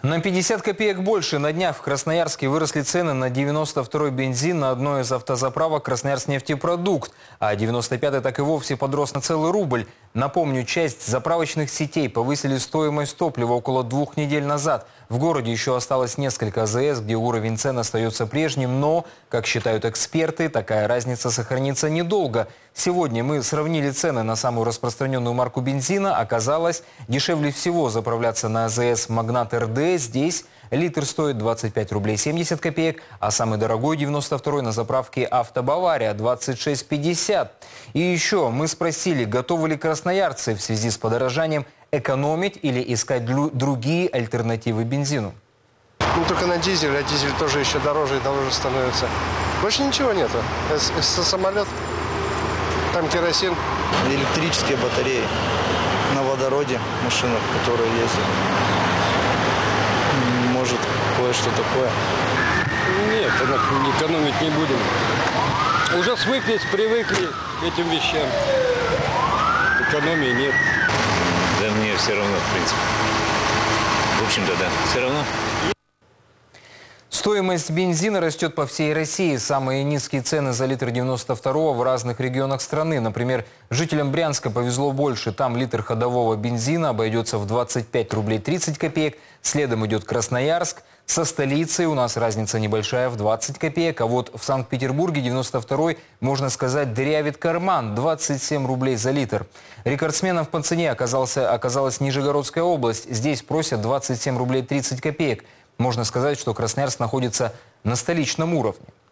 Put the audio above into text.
На 50 копеек больше. На днях в Красноярске выросли цены на 92-й бензин на одной из автозаправок «Красноярснефтепродукт». А 95-й так и вовсе подрос на целый рубль. Напомню, часть заправочных сетей повысили стоимость топлива около 2 недель назад. В городе еще осталось несколько АЗС, где уровень цен остается прежним, но, как считают эксперты, такая разница сохранится недолго. Сегодня мы сравнили цены на самую распространенную марку бензина. Оказалось, дешевле всего заправляться на АЗС «Магнат РД». Здесь литр стоит 25 рублей 70 копеек, а самый дорогой 92-й на заправке «Автобавария» 26,50. И еще мы спросили, готовы ли красноярцы в связи с подорожанием экономить или искать другие альтернативы бензину. Ну, только на дизель, а дизель тоже еще дороже и дороже становится. Больше ничего нету. Самолет, там керосин. Электрические батареи на водороде, машинах, которые ездят. Может, кое-что такое. Нет, экономить не будем. Уже свыклись, привыкли к этим вещам. Экономии нет. Да мне все равно, в принципе. В общем-то, да, все равно. Стоимость бензина растет по всей России. Самые низкие цены за литр 92-го в разных регионах страны. Например, жителям Брянска повезло больше. Там литр ходового бензина обойдется в 25 рублей 30 копеек. Следом идет Красноярск. Со столицей у нас разница небольшая в 20 копеек. А вот в Санкт-Петербурге 92-й, можно сказать, дырявит карман. 27 рублей за литр. Рекордсменом по цене оказалась Нижегородская область. Здесь просят 27 рублей 30 копеек. Можно сказать, что Красноярск находится на столичном уровне.